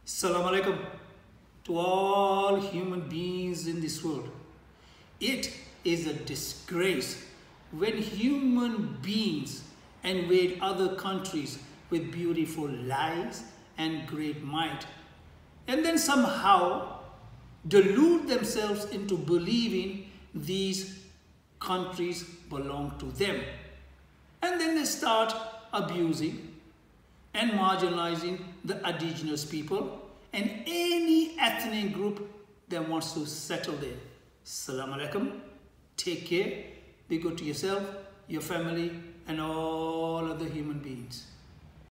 Assalamu alaikum to all human beings in this world. It is a disgrace when human beings invade other countries with beautiful lies and great might, and then somehow delude themselves into believing these countries belong to them. And then they start abusing and marginalizing the indigenous people and any ethnic group that wants to settle there. Assalamu alaikum. Take care. Be good to yourself, your family, and all other human beings.